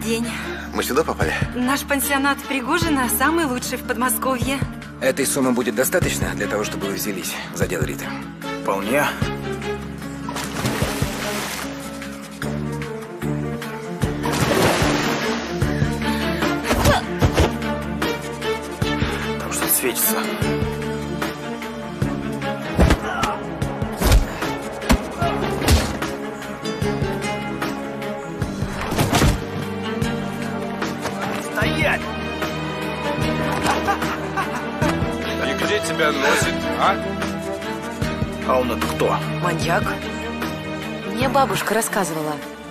день. Мы сюда попали? Наш пансионат Пригожина самый лучший в Подмосковье. Этой суммы будет достаточно для того, чтобы вы взялись за дело Риты? Вполне. Там что-то светится. Стоять! И где тебя носит, а? А он это кто? Маньяк. Мне бабушка рассказывала.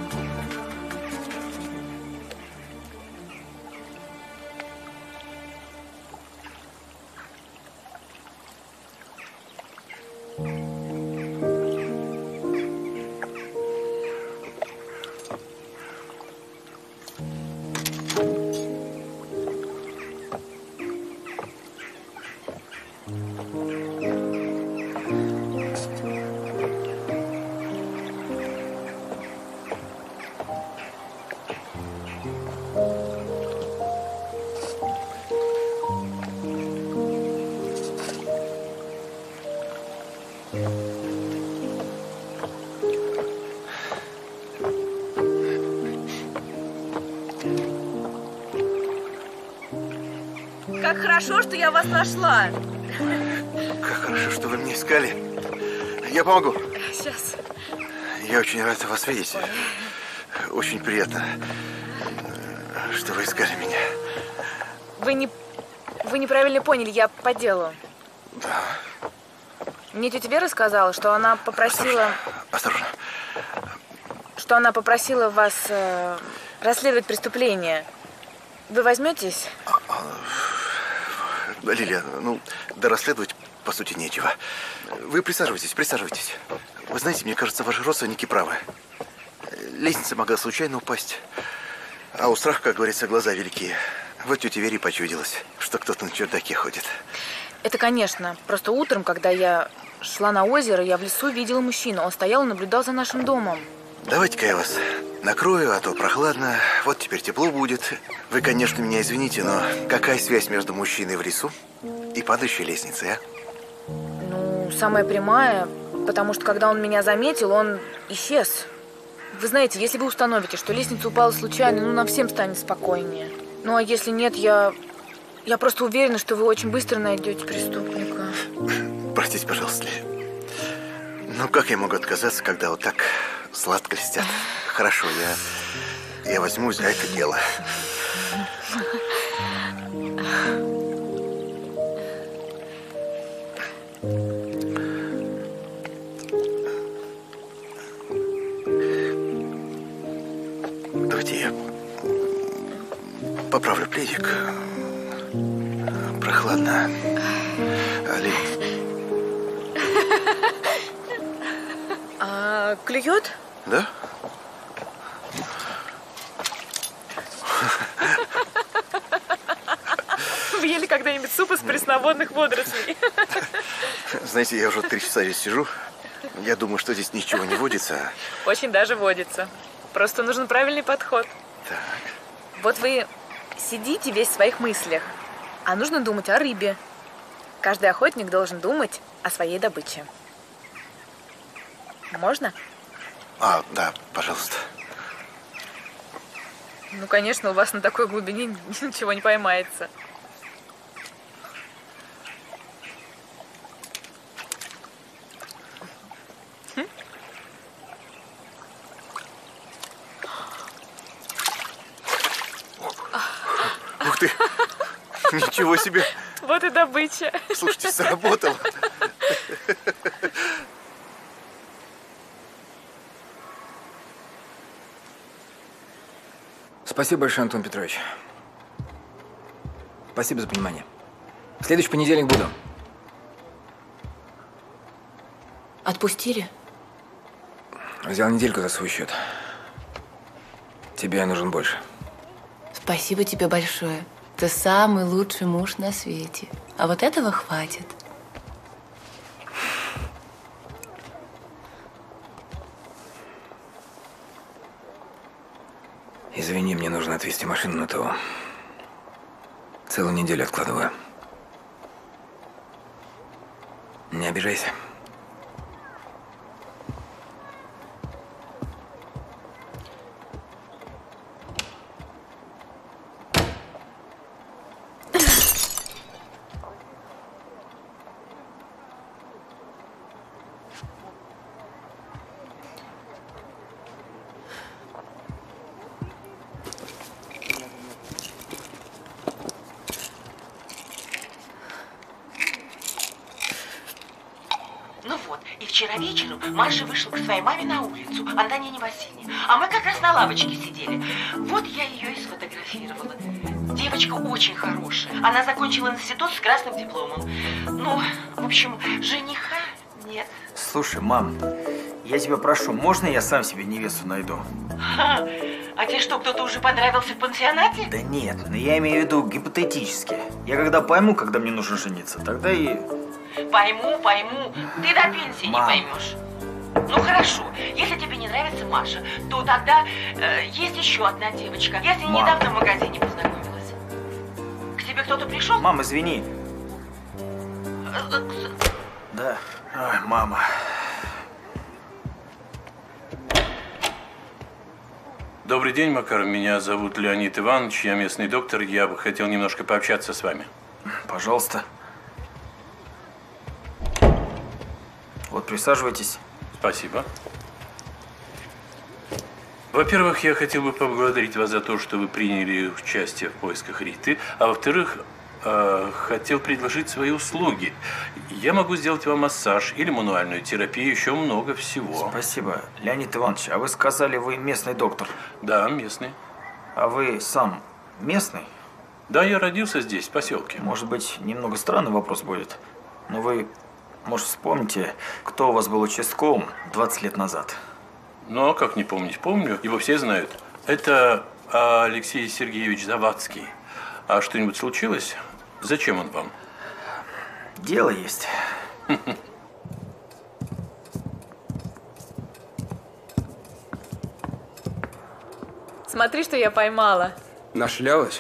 Как хорошо, что я вас нашла. Как хорошо, что вы меня искали. Я помогу. Сейчас. Я очень рад вас видеть. Очень приятно, что вы искали меня. Вы неправильно поняли, я по делу. Да. Мне тетя Вера сказала, что она попросила... Осторожно. Что она попросила вас расследовать преступление. Вы возьметесь? Лилия, ну, да расследовать, по сути, нечего. Вы присаживайтесь, присаживайтесь. Вы знаете, мне кажется, ваши родственники правы. Лестница могла случайно упасть. А у страха, как говорится, глаза велики. Вот тете Вере почудилось, что кто-то на чердаке ходит. Это, конечно. Просто утром, когда я шла на озеро, я в лесу видела мужчину. Он стоял и наблюдал за нашим домом. Давайте-ка я вас накрою, а то прохладно. Вот теперь тепло будет. Вы, конечно, меня извините, но какая связь между мужчиной в лесу и падающей лестницей, а? Ну, самая прямая, потому что когда он меня заметил, он исчез. Вы знаете, если вы установите, что лестница упала случайно, ну, нам всем станет спокойнее. Ну, а если нет, я просто уверена, что вы очень быстро найдете преступника. Простите, пожалуйста, Лилия. Ну, как я могу отказаться, когда вот так сладко льстят? Хорошо, я возьмусь за это дело. Давайте я поправлю пледик. Прохладно. А клюет? Да? Вы ели когда-нибудь суп из пресноводных водорослей? Знаете, я уже 3 часа здесь сижу. Я думаю, что здесь ничего не водится. Очень даже водится. Просто нужен правильный подход. Так. Вот вы сидите весь в своих мыслях, а нужно думать о рыбе. Каждый охотник должен думать о своей добыче. Можно? Да, пожалуйста. Ну, конечно, у вас на такой глубине ничего не поймается. Ух ты! Ничего себе! Вот и добыча. Слушайте, сработало. Спасибо большое, Антон Петрович. Спасибо за понимание. В следующий понедельник буду. Отпустили? Взял недельку за свой счет. Тебе я нужен больше. Спасибо тебе большое. Ты самый лучший муж на свете. А вот этого хватит. Извини, мне нужно отвезти машину на ТО. Целую неделю откладываю. Не обижайся. Ну вот, и вчера вечером Маша вышла к своей маме на улицу, Антонине Васильевне. А мы как раз на лавочке сидели. Вот я ее и сфотографировала. Девочка очень хорошая. Она закончила институт с красным дипломом. Ну, в общем, жениха нет. Слушай, мам, я тебя прошу, можно я сам себе невесту найду? А тебе что, кто-то уже понравился в пансионате? Да нет, но я имею в виду гипотетически. Я когда пойму, когда мне нужно жениться, тогда и... Пойму. Ты до пенсии Мам. не поймешь. Ну хорошо, если тебе не нравится Маша, то тогда есть еще одна девочка. Я с ней Мам. недавно в магазине познакомилась. К тебе кто-то пришел? Мам, извини. Да. Ой, мама. Добрый день, Макар. Меня зовут Леонид Иванович. Я местный доктор. Я бы хотел немножко пообщаться с вами. Пожалуйста. Вот, присаживайтесь. Спасибо. Во-первых, я хотел бы поблагодарить вас за то, что вы приняли участие в поисках Риты. А во-вторых, хотел предложить свои услуги. Я могу сделать вам массаж или мануальную терапию, еще много всего. Спасибо. Леонид Иванович, а вы сказали, вы местный доктор? Да, местный. А вы сам местный? Да, я родился здесь, в поселке. Может быть, немного странный вопрос будет, но вы, может, вспомните, кто у вас был участковым 20 лет назад? Ну, а как не помнить? Помню. Его все знают. Это Алексей Сергеевич Завадский. А что-нибудь случилось? Зачем он вам? Дело есть. Смотри, что я поймала. Нашлялась?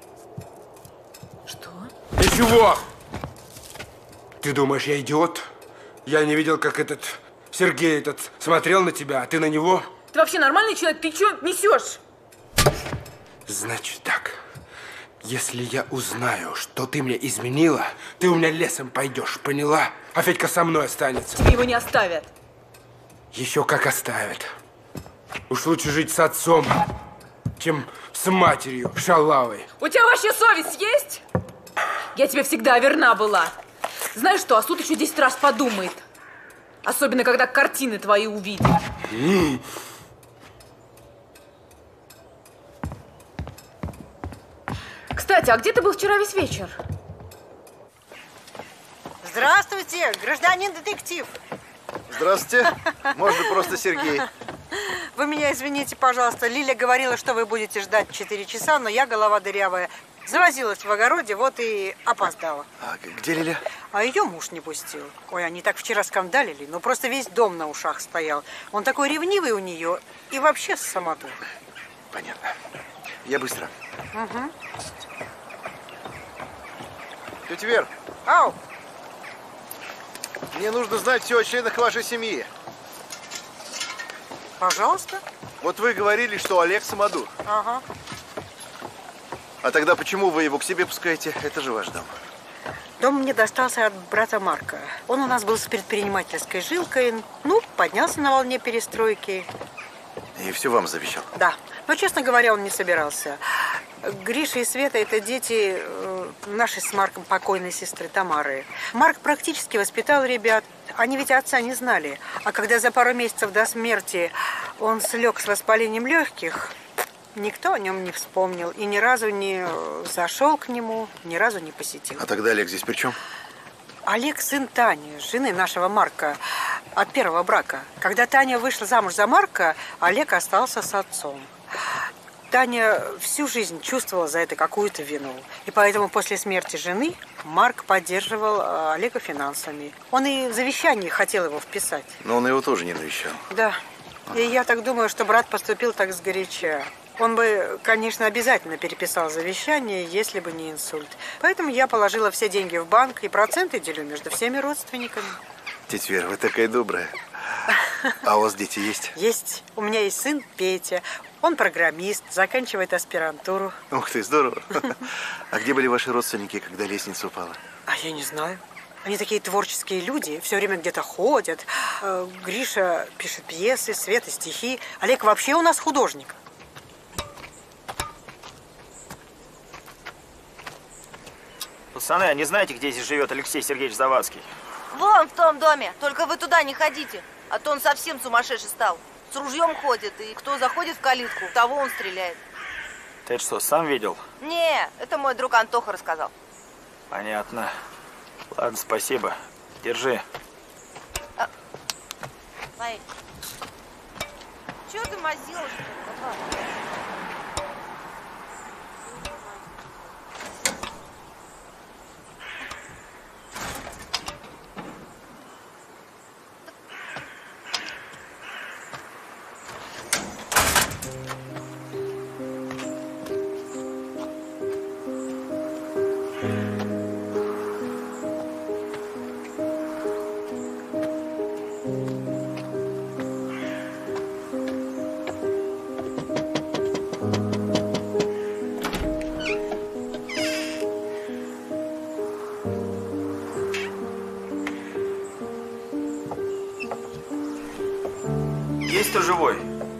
Что? Ты чего? Ты думаешь, я идиот? Я не видел, как этот Сергей этот смотрел на тебя, а ты на него? Ты вообще нормальный человек? Ты что несешь? Значит так. Если я узнаю, что ты мне изменила, ты у меня лесом пойдешь, поняла? А Федька со мной останется. Тебе его не оставят. Еще как оставят. Уж лучше жить с отцом, чем с матерью шалавой. У тебя вообще совесть есть? Я тебе всегда верна была. Знаешь что, а суд еще 10 раз подумает. Особенно, когда картины твои увидит. Кстати, а где ты был вчера весь вечер? Здравствуйте, гражданин детектив. Здравствуйте. Можно просто Сергей. Вы меня извините, пожалуйста. Лиля говорила, что вы будете ждать 4 часа, но я, голова дырявая, завозилась в огороде, вот и опоздала. А где Лиля? А ее муж не пустил. Ой, они так вчера скандалили, ну просто весь дом на ушах стоял. Он такой ревнивый у нее и вообще самотур. Понятно. Я быстро. Угу. Тетя Вер, Ау! мне нужно знать все о членах вашей семьи. Пожалуйста. Вот вы говорили, что Олег самодур. Ага. А тогда почему вы его к себе пускаете? Это же ваш дом. Дом мне достался от брата Марка. Он у нас был с предпринимательской жилкой. Ну, поднялся на волне перестройки. И все вам завещал? Да. Но, честно говоря, он не собирался. Гриша и Света – это дети нашей с Марком покойной сестры Тамары. Марк практически воспитал ребят. Они ведь отца не знали. А когда за пару месяцев до смерти он слег с воспалением легких, никто о нем не вспомнил. И ни разу не зашел к нему, ни разу не посетил. А тогда Олег здесь при чем? Олег – сын Тани, жены нашего Марка, от первого брака. Когда Таня вышла замуж за Марка, Олег остался с отцом. Таня всю жизнь чувствовала за это какую-то вину. И поэтому после смерти жены Марк поддерживал Олега финансами. Он и в завещании хотел его вписать. Но он его тоже не навещал. Да. И я так думаю, что брат поступил так сгоряча. Он бы, конечно, обязательно переписал завещание, если бы не инсульт. Поэтому я положила все деньги в банк и проценты делю между всеми родственниками. Тетя Вера, вы такая добрая. А у вас дети есть? Есть. У меня есть сын Петя. Он программист, заканчивает аспирантуру. Ух ты, здорово. А где были ваши родственники, когда лестница упала? А я не знаю. Они такие творческие люди, все время где-то ходят. Гриша пишет пьесы, Света стихи. Олег вообще у нас художник. Пацаны, а не знаете, где здесь живет Алексей Сергеевич Завадский? Вон в том доме. Только вы туда не ходите. А то он совсем сумасшедший стал. С ружьем ходит, и кто заходит в калитку, того он стреляет. Ты это что, сам видел? Не, это мой друг Антоха рассказал. Понятно. Ладно, спасибо. Держи. Ай. Чего ты мазилась-то? Есть кто живой?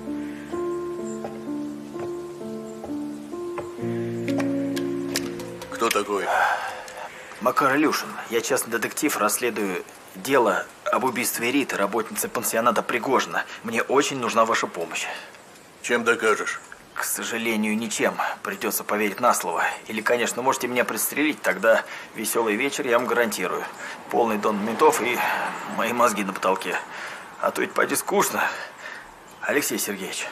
Кто такой? Макар Илюшин. Я частный детектив, расследую дело об убийстве Риты, работницы пансионата Пригожина. Мне очень нужна ваша помощь. Чем докажешь? К сожалению, ничем. Придется поверить на слово. Или, конечно, можете меня пристрелить, тогда веселый вечер я вам гарантирую. Полный дом ментов и мои мозги на потолке. А то ведь поди скучно. Алексей Сергеевич.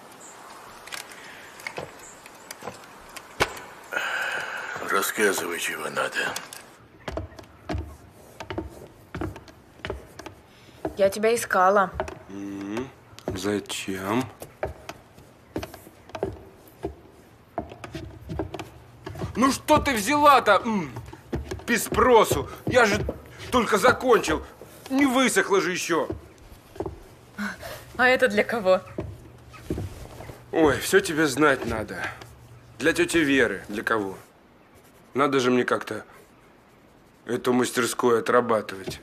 Рассказывай, чего надо. Я тебя искала. Зачем? Ну что ты взяла-то? Без спросу. Я же только закончил. Не высохло же еще. А это для кого? Ой, все тебе знать надо. Для тети Веры. Для кого? Надо же мне как-то эту мастерскую отрабатывать.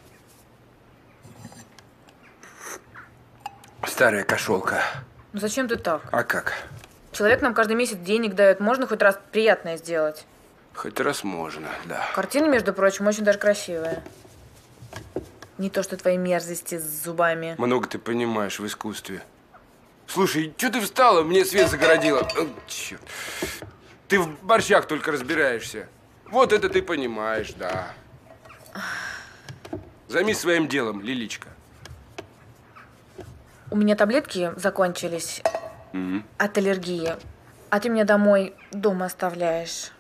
Старая кошелка. Ну зачем ты так? А как? Человек нам каждый месяц денег дает. Можно хоть раз приятное сделать? Хоть раз можно, да. Картина, между прочим, очень даже красивая. Не то, что твои мерзости с зубами. Много ты понимаешь в искусстве. Слушай, что ты встала? Мне свет загородила. Черт. Ты в борщах только разбираешься. Вот это ты понимаешь, да. Займись своим делом, Лиличка. У меня таблетки закончились от аллергии. А ты меня домой дома оставляешь.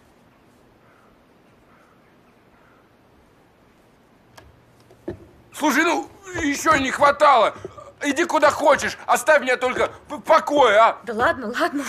Слушай, ну, еще не хватало. Иди куда хочешь. Оставь меня только в покое, а? Да ладно, ладно.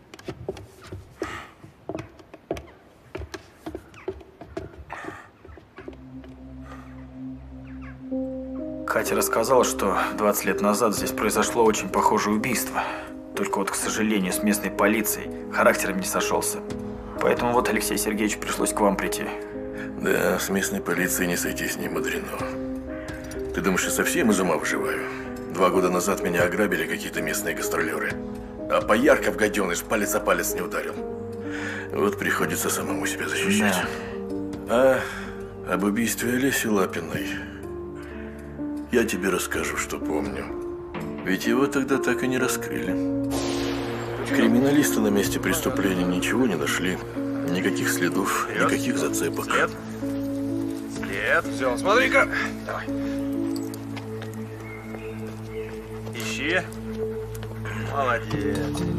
Катя рассказала, что 20 лет назад здесь произошло очень похожее убийство. Только вот, к сожалению, с местной полицией характером не сошелся. Поэтому вот Алексею Сергеевичу пришлось к вам прийти. Да, с местной полицией не сойтись не мудрено. Ты думаешь, я совсем из ума выживаю? 2 года назад меня ограбили какие-то местные гастролеры. А Поярков, гаденыш, палец о палец не ударил. Вот приходится самому себя защищать. Да. А об убийстве Олеси Лапиной я тебе расскажу, что помню. Ведь его тогда так и не раскрыли. Криминалисты на месте преступления ничего не нашли. Никаких следов, никаких зацепок. След. Все, смотри-ка. Давай. Ищи. Молодец.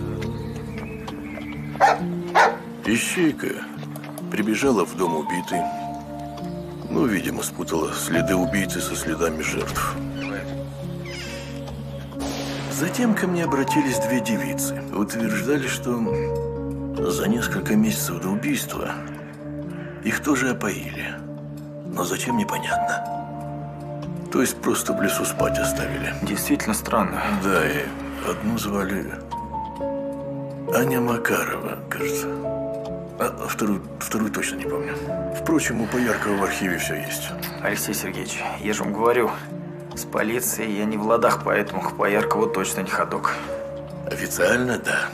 Ищейка прибежала в дом убитой. Ну, видимо, спутала следы убийцы со следами жертв. Затем ко мне обратились две девицы. Утверждали, что за несколько месяцев до убийства их тоже опоили. Но зачем, непонятно. То есть просто в лесу спать оставили. Действительно странно. Да, и одну звали Аня Макарова, кажется. А вторую точно не помню. Впрочем, у Пояркова в архиве все есть. Алексей Сергеевич, я же вам говорю, с полицией я не в ладах, поэтому к Пояркову точно не ходок. Официально, да.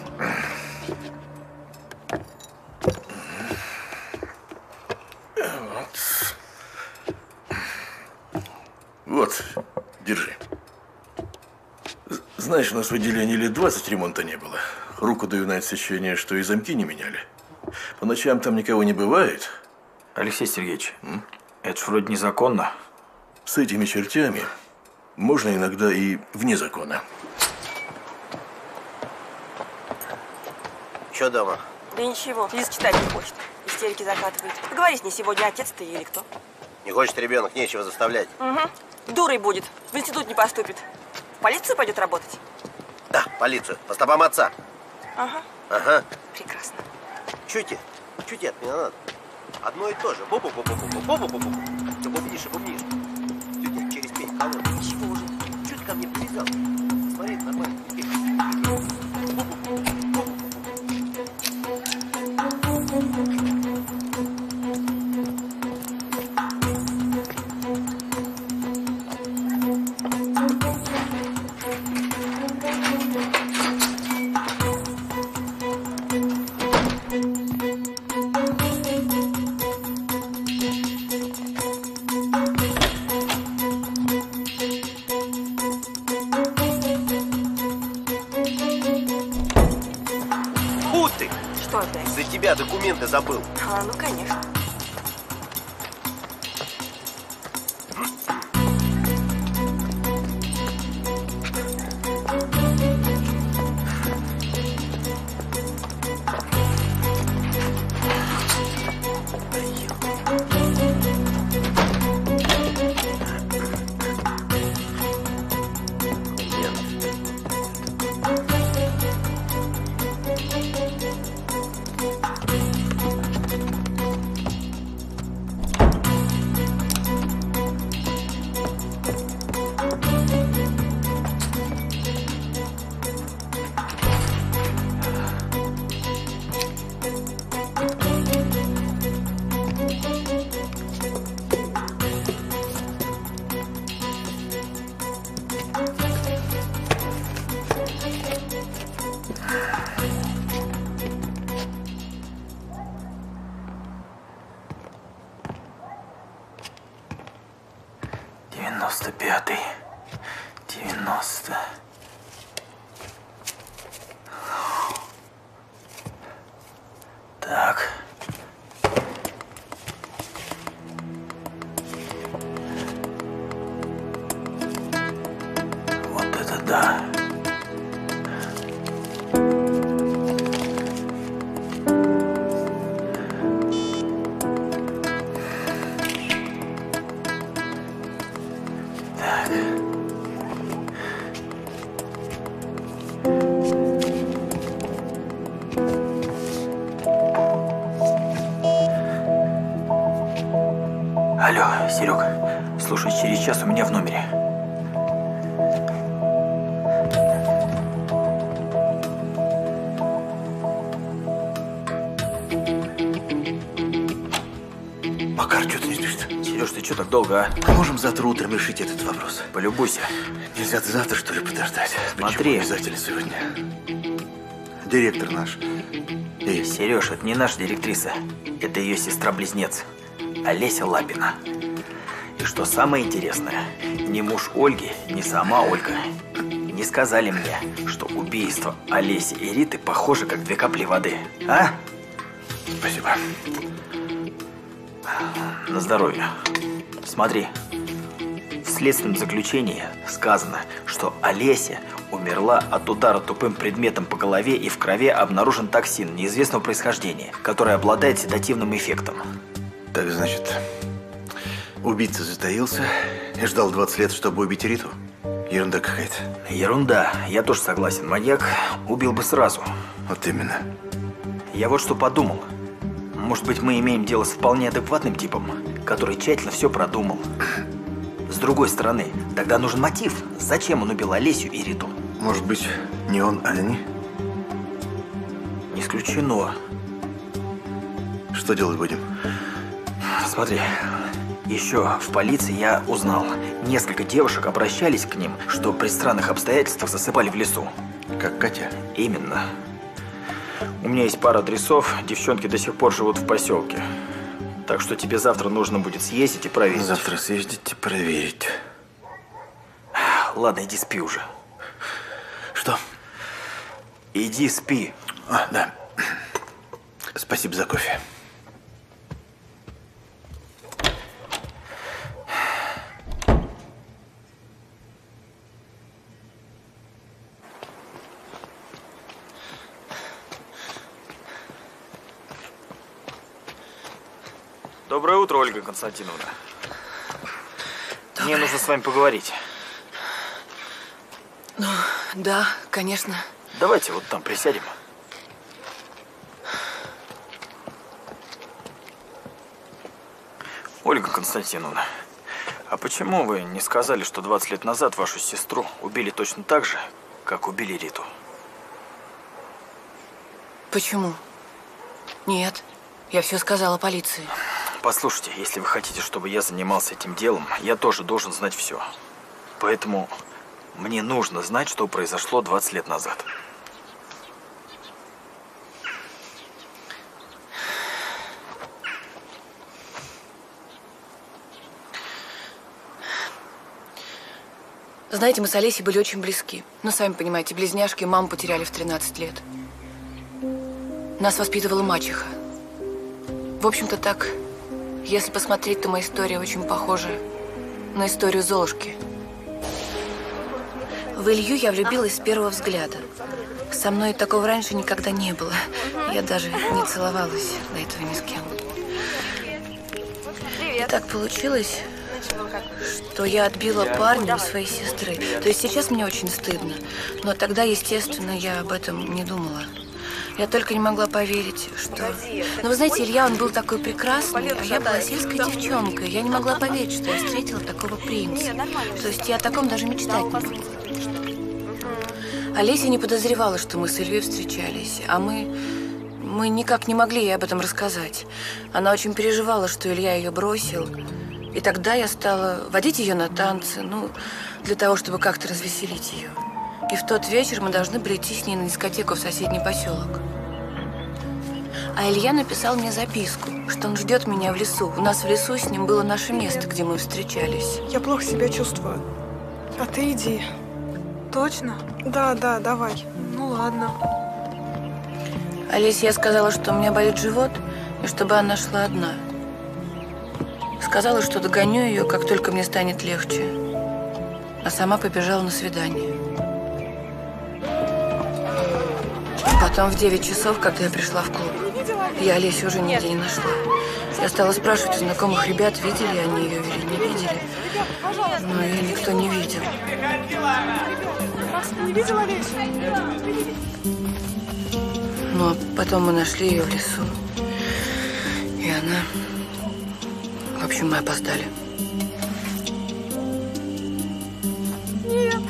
Вот, держи. Знаешь, у нас в отделении лет 20 ремонта не было. Руку даю на отсечение, что и замки не меняли. По ночам там никого не бывает. Алексей Сергеевич, это ж вроде незаконно. С этими чертями можно иногда и вне закона. Че дома? Да ничего, Лиза читать не хочет. Истерики закатывает. Поговори с ней сегодня, отец ты или кто? Не хочет ребенок, нечего заставлять. Угу. Дурой будет, в институт не поступит. В полицию пойдет работать? Да, полицию, по стопам отца. Ага. Ага. Прекрасно. Чуть от меня надо. Одно и то же. Бу-бу-бу-бу-бу-бу-бу-бу-бу. Да бубнишь и бубнишь. Тетя через пень колонна. Чего уже? Чуть ко мне привязал. Смотри, это нормально. Документы забыл. А, ну конечно. Алло, Серег, слушай, через час у меня в номере. Макар, что ты не спишь-то? Сереж, ты что так долго, а? Мы можем завтра утром решить этот вопрос. Полюбуйся. Нельзя до завтра, что ли, подождать? Смотри. Почему обязательно сегодня? Директор наш. Сереж, это не наша директриса. Это ее сестра-близнец. Олеся Лапина. И что самое интересное, ни муж Ольги, ни сама Ольга не сказали мне, что убийство Олеси и Риты похожи как две капли воды. А? Спасибо. На здоровье. Смотри. В следственном заключении сказано, что Олеся умерла от удара тупым предметом по голове, и в крови обнаружен токсин неизвестного происхождения, который обладает седативным эффектом. Так, значит, убийца затаился и ждал 20 лет, чтобы убить Риту? Ерунда какая-то. Ерунда. Я тоже согласен. Маньяк убил бы сразу. Вот именно. Я вот что подумал. Может быть, мы имеем дело с вполне адекватным типом, который тщательно все продумал. С другой стороны, тогда нужен мотив. Зачем он убил Олесю и Риту? Может быть, не он, а они? Не исключено. Что делать будем? Смотри, еще в полиции я узнал. Несколько девушек обращались к ним, что при странных обстоятельствах засыпали в лесу. Как Катя? Именно. У меня есть пара адресов, девчонки до сих пор живут в поселке. Так что тебе завтра нужно будет съездить и проверить. Завтра съездить и проверить. Ладно, иди спи уже. Что? Иди спи. А, да. Спасибо за кофе. Доброе утро, Ольга Константиновна. Мне нужно с вами поговорить. Ну, да, конечно. Давайте вот там присядем. Ольга Константиновна, а почему вы не сказали, что 20 лет назад вашу сестру убили точно так же, как убили Риту? Почему? Нет, я все сказала полиции. Послушайте, если вы хотите, чтобы я занимался этим делом, я тоже должен знать все. Поэтому мне нужно знать, что произошло 20 лет назад. Знаете, мы с Олесей были очень близки. Ну, сами понимаете, близняшки маму потеряли в 13 лет. Нас воспитывала мачеха. В общем-то, так, если посмотреть, то моя история очень похожа на историю Золушки. В Илью я влюбилась с первого взгляда. Со мной такого раньше никогда не было. Я даже не целовалась до этого ни с кем. И так получилось, что я отбила парня у своей сестры. То есть сейчас мне очень стыдно. Но тогда, естественно, я об этом не думала. Я только не могла поверить, что... Но вы знаете, Илья, он был такой прекрасный, а я была сельской девчонкой. Я не могла поверить, что я встретила такого принца. То есть я о таком даже мечтать не могла. Олеся не подозревала, что мы с Ильей встречались, а мы никак не могли ей об этом рассказать. Она очень переживала, что Илья ее бросил. И тогда я стала водить ее на танцы, ну, для того, чтобы как-то развеселить ее. И в тот вечер мы должны были идти с ней на дискотеку в соседний поселок. А Илья написал мне записку, что он ждет меня в лесу. У нас в лесу с ним было наше место, где мы встречались. Я плохо себя чувствую. А ты иди. Точно? Да, давай. Ну ладно. Олесе я сказала, что у меня болит живот, и чтобы она шла одна. Сказала, что догоню ее, как только мне станет легче. А сама побежала на свидание. Потом в 9 часов, когда я пришла в клуб, я Олесю уже нигде не нашла. Я стала спрашивать у знакомых ребят, видели они ее или не видели. Но ее никто не видел. Не видела Олесю? Ну, а потом мы нашли ее в лесу. И она... В общем, мы опоздали. Нет.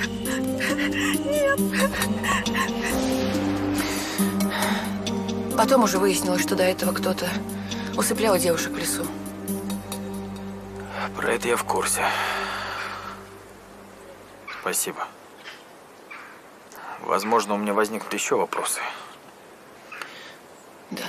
Потом уже выяснилось, что до этого кто-то усыплял девушек в лесу. Про это я в курсе. Спасибо. Возможно, у меня возникнут еще вопросы. Да.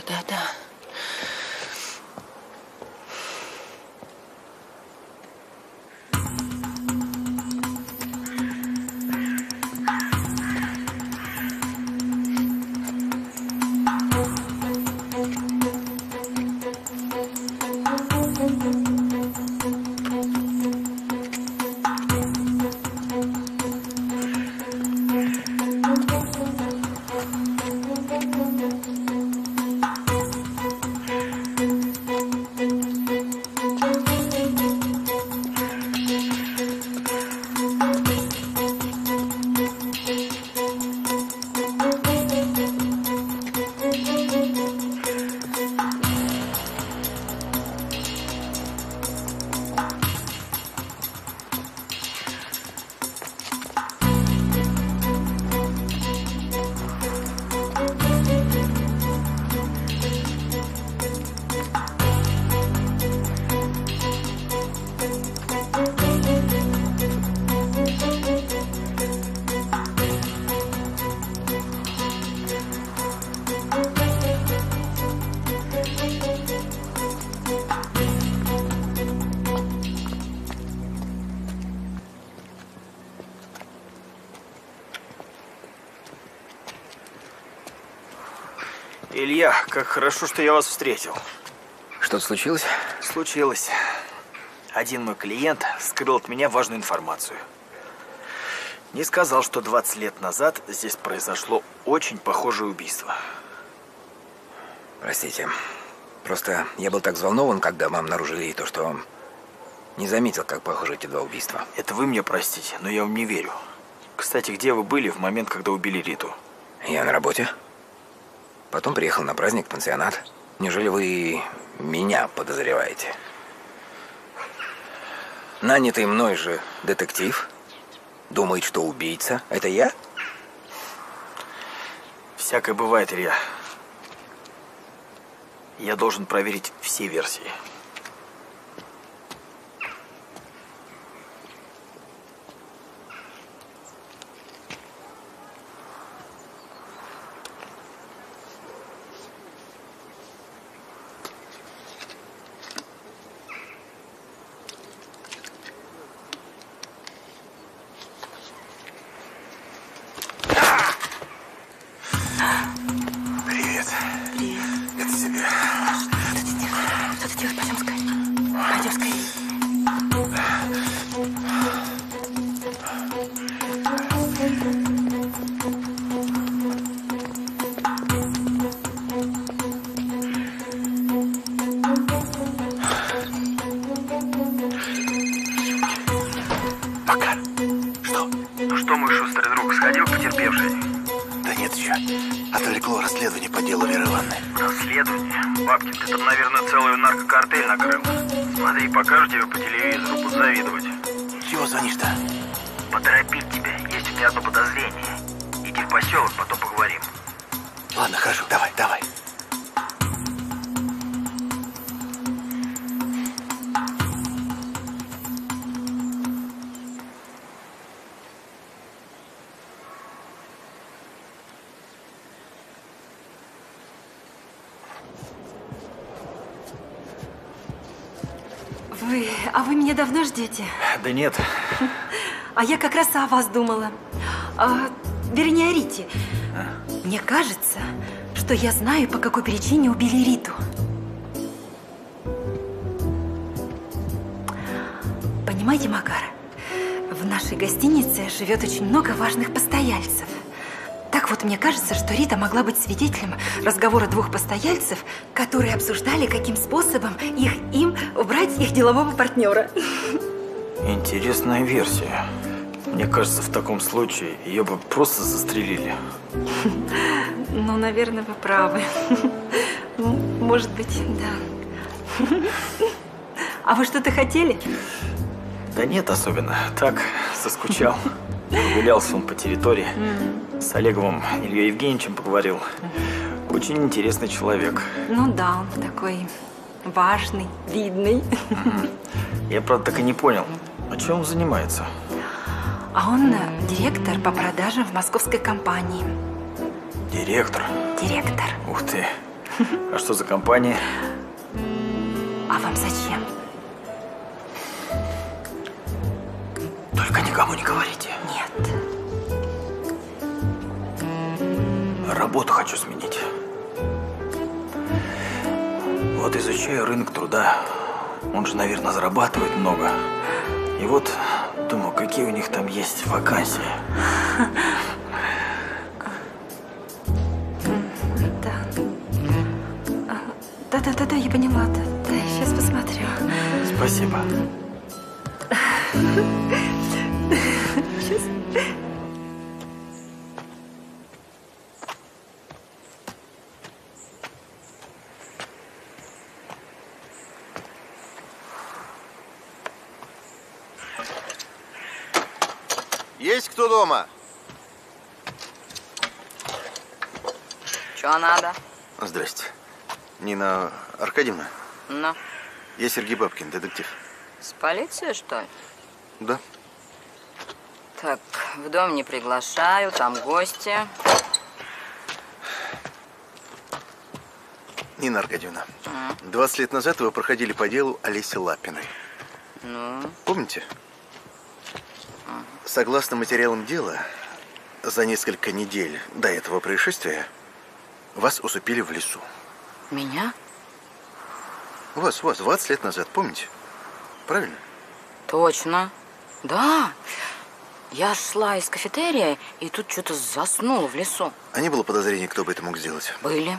Илья, как хорошо, что я вас встретил. Что-то случилось? Случилось. Один мой клиент скрыл от меня важную информацию. Не сказал, что 20 лет назад здесь произошло очень похожее убийство. Простите. Просто я был так взволнован, когда мы обнаружили то, что не заметил, как похожи эти два убийства. Это вы мне простите, но я вам не верю. Кстати, где вы были в момент, когда убили Риту? Я на работе. Потом приехал на праздник в пансионат. Неужели вы меня подозреваете? Нанятый мной же детектив думает, что убийца – это я? Всякое бывает, Илья. Я должен проверить все версии. Привет. Привет. Это тебе. Что ты делаешь? Пойдем скорее. Пойдем скорее. Макар, что? Ну что, мой шустрый друг, сходил к потерпевшей? Да нет еще. Отвлекло расследование по делу Веры Ивановны. Расследование? Бабкин, ты там, наверное, целую наркокартель накрыл. Смотри, покажу тебе по телевизору, будешь завидовать. Чего звонишь-то? Поторопить тебя, есть у меня одно подозрение. Иди в поселок, потом поговорим. Ладно, хорошо, давай, давай. А вы меня давно ждете? Да нет. А я как раз о вас думала. Вернее, о Рите. Мне кажется, что я знаю, по какой причине убили Риту. Понимаете, Макар, в нашей гостинице живет очень много важных постояльцев. Так вот, мне кажется, что Рита могла быть свидетелем разговора двух постояльцев, которые обсуждали, каким способом им убрать их делового партнера. Интересная версия. Мне кажется, в таком случае ее бы просто застрелили. Ну, наверное, вы правы. Может быть, да. А вы что-то хотели? Да нет особенно. Так, соскучал. Гулялся он по территории. С Олеговым Ильей Евгеньевичем поговорил. Очень интересный человек. Ну да, он такой важный, видный. Я, правда, так и не понял, а чем он занимается? А он директор по продажам в московской компании. Директор? Директор. Ух ты. А что за компания? А вам зачем? Только никому не говорите. Нет. Работу хочу сменить. Вот изучаю рынок труда. Он же, наверное, зарабатывает много. И вот думаю, какие у них там есть вакансии. Да, я поняла. Да, я сейчас посмотрю. Спасибо. Сейчас. Есть кто дома? Что надо? Здрасте. Нина Аркадьевна? Ну? Я Сергей Бабкин, детектив. С полиции, что ли? Да. Так, в дом не приглашаю, там гости. Нина Аркадьевна, 20 лет назад вы проходили по делу Олеси Лапиной. Ну? Помните? Согласно материалам дела, за несколько недель до этого происшествия Вас усыпили в лесу. Меня? Вас 20 лет назад, помните? Правильно? Точно. Да. Я шла из кафетерия, и тут что-то заснула в лесу. А не было подозрений, кто бы это мог сделать? Были.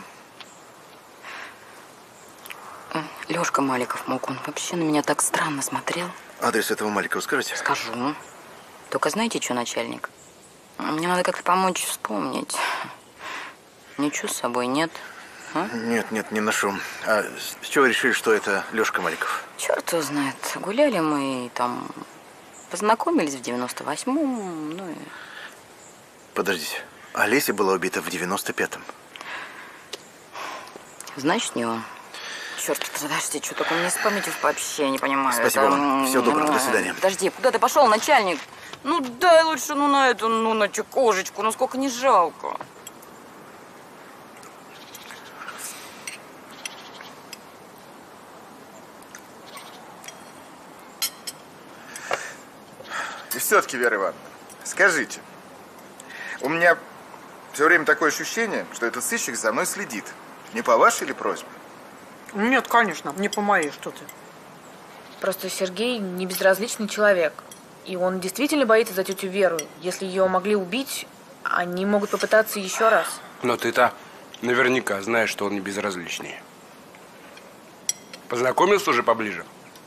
Лёшка Маликов мог. Он вообще на меня так странно смотрел. Адрес этого Маликова скажете? Скажу. Только знаете что, начальник? Мне надо как-то помочь вспомнить. Ничего с собой нет. А? Нет, не ношу. А с чего решили, что это Лёшка Маликов? Черт его знает. Гуляли мы там, познакомились в 98-м, ну и... Подождите. Олеся была убита в 95-м. Значит, не он. Черт, подожди, что такое мне с памятью вообще не понимаю. Спасибо вам. Всего доброго, до свидания. Подожди, куда ты пошел, начальник? Ну дай лучше, на эту, на чекошечку, сколько не жалко. И все-таки, Вера Ивановна, скажите, у меня все время такое ощущение, что этот сыщик за мной следит. Не по вашей ли просьбе? Нет, конечно, не по моей, что ты. Просто Сергей не безразличный человек. И он действительно боится за тетю Веру. Если ее могли убить, они могут попытаться еще раз. Но ты-то наверняка знаешь, что он не безразличный. Познакомился уже поближе?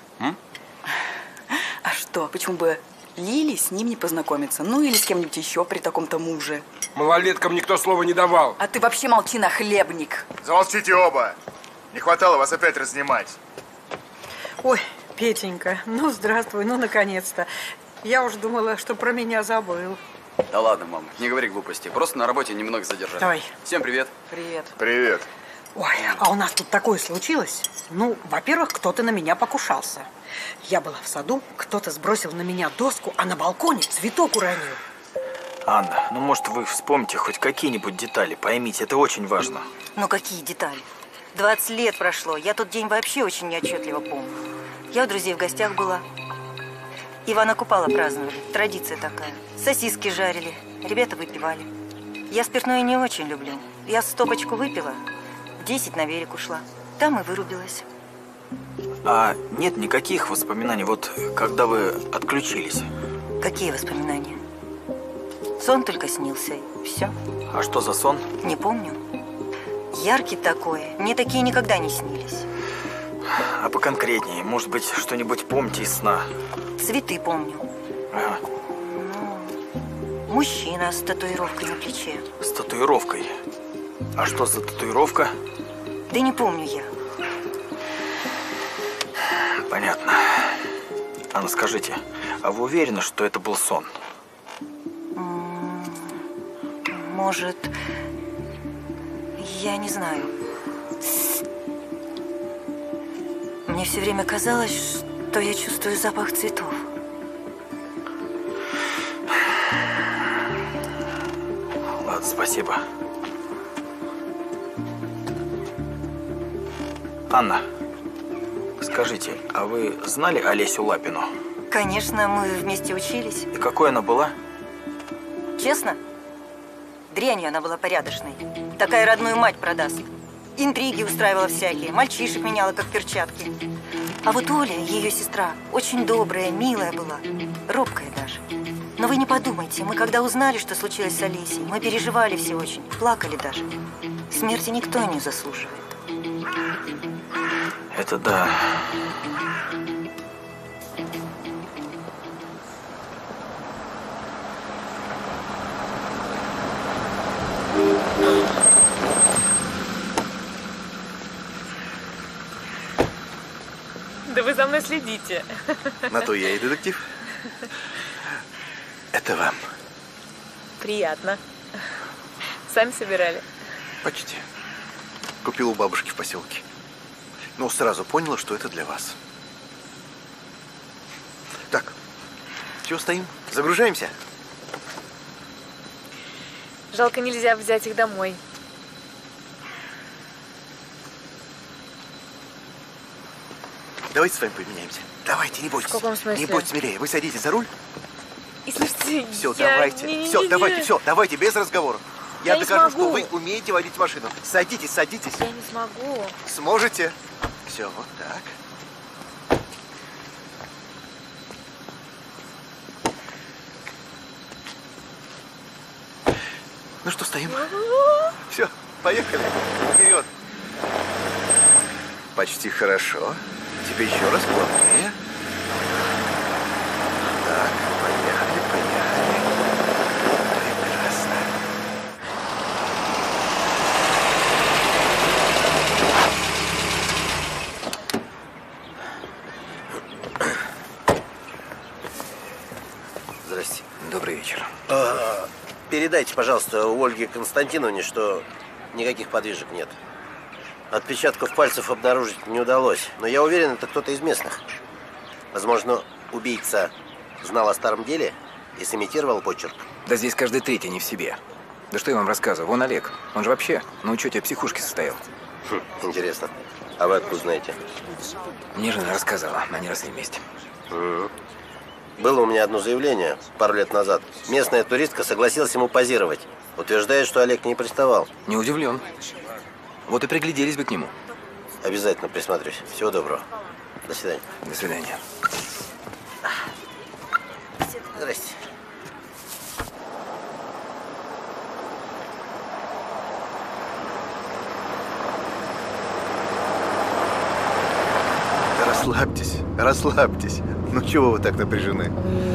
А что, почему бы Лили с ним не познакомиться? Ну или с кем-нибудь еще при таком-то муже? Малолеткам никто слова не давал. А ты вообще молчи, нахлебник. Замолчите оба! Не хватало вас опять разнимать. Ой, Петенька, ну здравствуй, ну наконец-то. Я уж думала, что про меня забыл. Да ладно, мам, не говори глупости. Просто на работе немного задержали. Давай. Всем привет. Привет. Привет. Ой, а у нас тут такое случилось. Ну, во-первых, кто-то на меня покушался. Я была в саду, кто-то сбросил на меня доску, а на балконе цветок уронил. Анна, ну может вы вспомните хоть какие-нибудь детали, поймите, это очень важно. Ну какие детали? 20 лет прошло, я тот день вообще очень неотчетливо помню. Я у друзей в гостях была. Ивана Купала праздновали, традиция такая. Сосиски жарили, ребята выпивали. Я спиртное не очень люблю. Я стопочку выпила, в 10 на берег ушла. Там и вырубилась. А нет никаких воспоминаний, вот когда вы отключились? Какие воспоминания? Сон только снился, и все. А что за сон? Не помню. Яркий такой, мне такие никогда не снились. А поконкретнее, может быть, что-нибудь помните из сна? Цветы помню. Ага. Ну, мужчина с татуировкой на плече. С татуировкой? А что за татуировка? Да не помню я. Понятно. Анна, скажите, а вы уверены, что это был сон? Может, я не знаю. Мне все время казалось, что я чувствую запах цветов. Ладно, спасибо. Анна, скажите, а вы знали Олесю Лапину? Конечно, мы вместе учились. И какой она была? Честно? Дрянью она была порядочной. Такая родную мать продаст. Интриги устраивала всякие, мальчишек меняла, как перчатки. А вот Оля, ее сестра, очень добрая, милая была. Робкая даже. Но вы не подумайте, мы когда узнали, что случилось с Олесей, мы переживали все очень, плакали даже. Смерти никто не заслуживает. Это да. Да вы за мной следите. На то я и детектив. Это вам. Приятно. Сами собирали? Почти. Купил у бабушки в поселке. Но сразу поняла, что это для вас. Так, чего стоим? Загружаемся? Жалко, нельзя взять их домой. Давайте с вами поменяемся. Давайте, не бойтесь. В каком смысле? Не бойтесь, смелее. Вы садитесь за руль. И слушайте, Все, я... давайте. Не-не-не-не. Все, давайте, без разговоров. Я не докажу, смогу. что вы умеете водить машину. Садитесь, садитесь. Я не смогу. Сможете. Все, вот так. Ну что, стоим? Все, поехали. Вперед. Почти хорошо. Теперь еще раз плавнее. Так, поехали, поехали. Прекрасно. Здрасте. Добрый вечер. Передайте, пожалуйста, Ольге Константиновне, что никаких подвижек нет. Отпечатков пальцев обнаружить не удалось, но я уверен, это кто-то из местных. Возможно, убийца знал о старом деле и сымитировал почерк. Да здесь каждый третий не в себе. Да что я вам рассказываю? Вон Олег. Он же вообще на учете в психушке состоял. Интересно. А вы откуда знаете? Мне жена рассказала. Они росли вместе. Было у меня одно заявление пару лет назад. Местная туристка согласилась ему позировать. Утверждает, что Олег не приставал. Не удивлен. Вот и пригляделись бы к нему. Обязательно присмотрюсь. Всего доброго. До свидания. До свидания. Здрасте. Да расслабьтесь, расслабьтесь. Ну чего вы так напряжены?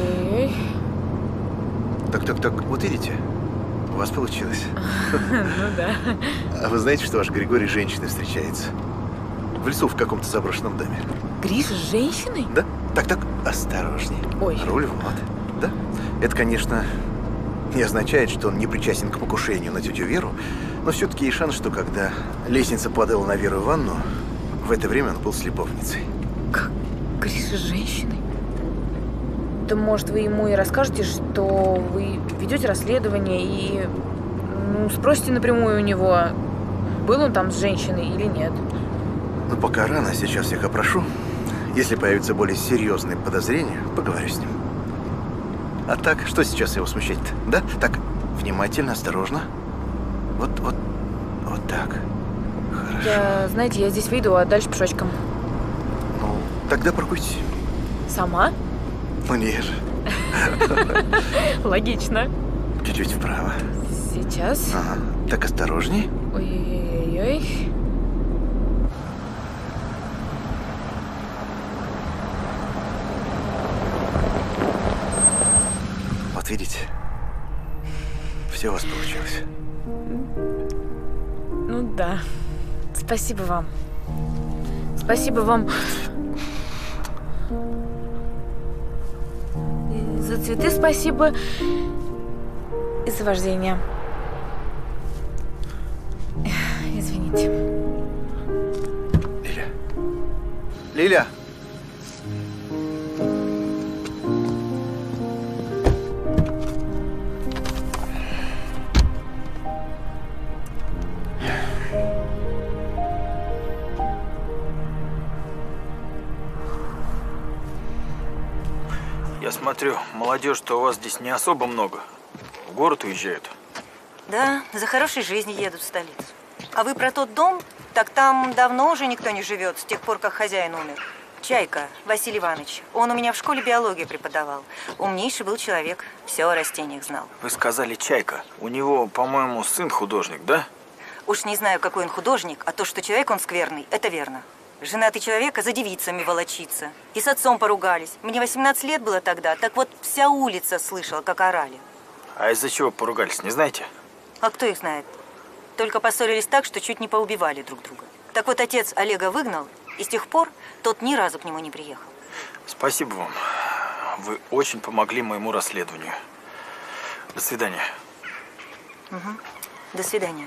Так, вот видите, у вас получилось. Ну да. А вы знаете, что ваш Григорий с женщиной встречается? В лесу в каком-то заброшенном доме. Гриша с женщиной? Да? Так, осторожней. Ой. Руль вот. Да? Это, конечно, не означает, что он не причастен к покушению на тетю Веру, но все-таки есть шанс, что когда лестница падала на Веру Ивановну, в это время он был с любовницей. Как? Гриша с женщиной? Да, может, вы ему и расскажете, что вы ведете расследование и спросите напрямую у него, был он там с женщиной или нет. Ну, пока рано, сейчас всех опрошу. Если появятся более серьезные подозрения, поговорю с ним. А так, что сейчас его смущать-то? Да? Так, внимательно, осторожно. Вот так. Хорошо. Знаете, я здесь выйду, а дальше пешочком. Ну, тогда паркуйтесь. Сама? Ну, нет же. Логично. Чуть-чуть вправо. Сейчас. Ага. Так, осторожней. Ой-ой-ой. Вот видите, все у вас получилось. Ну да. Спасибо вам. Спасибо вам и за цветы, спасибо и за вождение. Извините. Лиля! Я смотрю, молодежь-то у вас здесь не особо много. В город уезжают. Да, за хорошей жизнью едут в столицу. А вы про тот дом? Так там давно уже никто не живет, с тех пор, как хозяин умер. Чайка, Василий Иванович. Он у меня в школе биологию преподавал. Умнейший был человек, все о растениях знал. Вы сказали Чайка. У него, по-моему, сын художник, да? Уж не знаю, какой он художник, а то, что человек он скверный, это верно. Женатый человек, а за девицами волочится. И с отцом поругались. Мне 18 лет было тогда, так вот вся улица слышала, как орали. А из-за чего поругались, не знаете? А кто их знает? Только поссорились так, что чуть не поубивали друг друга. Так вот, отец Олега выгнал, и с тех пор тот ни разу к нему не приехал. Спасибо вам. Вы очень помогли моему расследованию. До свидания. Угу. До свидания.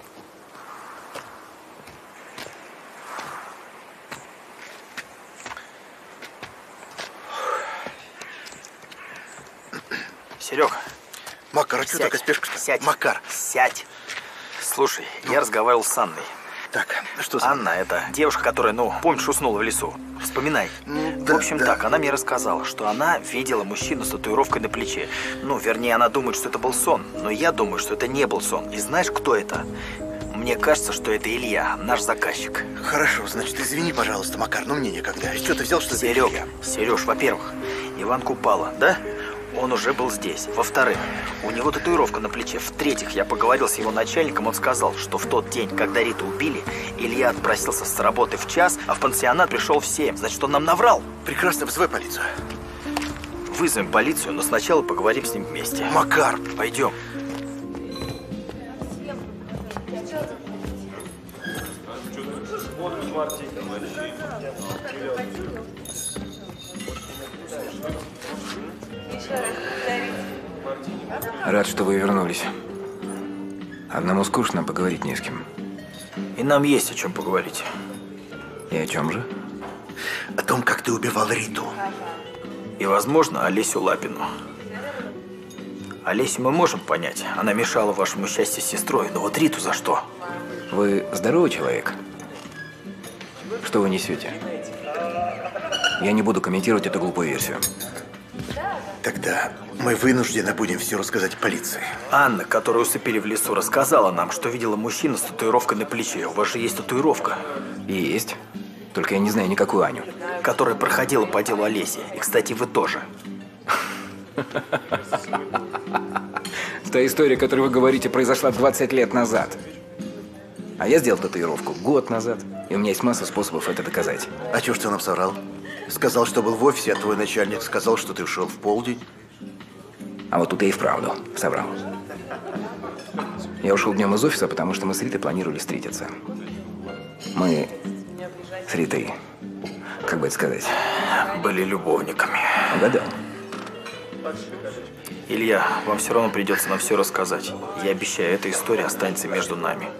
Серега. Макар, а что такая спешка-то? Сядь. Макар. Сядь. Слушай, я разговаривал с Анной. Так, что за... Анна, это девушка, которая, помнишь, уснула в лесу. Вспоминай. Да, в общем, так, она мне рассказала, что она видела мужчину с татуировкой на плече. Вернее, она думает, что это был сон. Но я думаю, что это не был сон. И знаешь, кто это? Мне кажется, что это Илья, наш заказчик. Хорошо, значит, извини, пожалуйста, Макар, но мне некогда. Что ты взял, что это Илья? Сереж, во-первых, Иван Купала, да? Он уже был здесь. Во-вторых, у него татуировка на плече. В-третьих, я поговорил с его начальником, он сказал, что в тот день, когда Риту убили, Илья отпросился с работы в 1, а в пансионат пришел в 7. Значит, он нам наврал. Прекрасно, вызывай полицию. Вызовем полицию, но сначала поговорим с ним вместе. Макар! Пойдем. Рад, что вы вернулись. Одному скучно, поговорить не с кем. И нам есть о чем поговорить. И о чем же? О том, как ты убивал Риту. И, возможно, Олесю Лапину. Олесю мы можем понять. Она мешала вашему счастью с сестрой. Но вот Риту за что? Вы здоровый человек? Что вы несете? Я не буду комментировать эту глупую версию. Тогда мы вынуждены будем все рассказать полиции. Анна, которую усыпили в лесу, рассказала нам, что видела мужчину с татуировкой на плече. У вас же есть татуировка. Есть. Только я не знаю никакую Аню. Которая проходила по делу Олеси. И, кстати, вы тоже. Та история, о которой вы говорите, произошла 20 лет назад. А я сделал татуировку год назад. И у меня есть масса способов это доказать. А чё ж ты нам соврал? Сказал, что был в офисе, а твой начальник сказал, что ты ушел в полдень. А вот тут я и вправду соврал. Я ушел днем из офиса, потому что мы с Ритой планировали встретиться. Мы с Ритой, как бы это сказать... Были любовниками. Угадал. Илья, вам все равно придется нам все рассказать. Я обещаю, эта история останется между нами.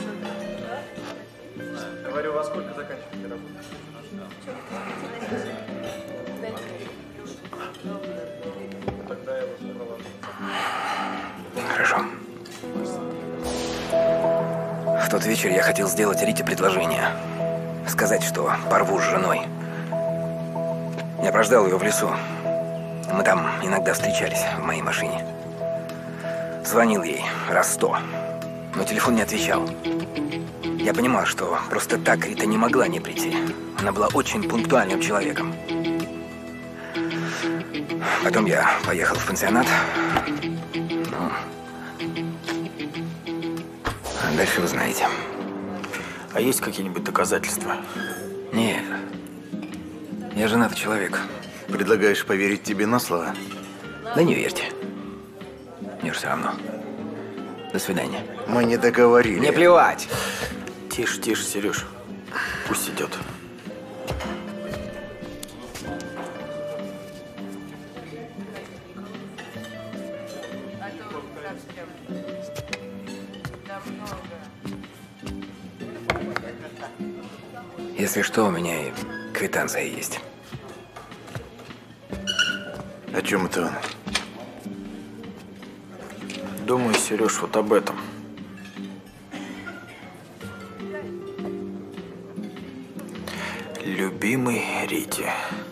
Говорю, во сколько заканчиваете работу? Хорошо. В тот вечер я хотел сделать Рите предложение. Сказать, что порву с женой. Я прождал ее в лесу. Мы там иногда встречались в моей машине. Звонил ей раз 100, но телефон не отвечал. Я понимал, что просто так Рита не могла не прийти. Она была очень пунктуальным человеком. Потом я поехал в пансионат. Ну, а дальше вы знаете. А есть какие-нибудь доказательства? Нет. Я женатый человек. Предлагаешь поверить тебе на слово? Да не верьте. Мне же все равно. До свидания. Мы не договорили. Не плевать. Тише, тише, Сереж. Пусть идет. Если что, у меня и квитанция есть. О чем это он? Думаю, Сереж, вот об этом. Любимый Рите.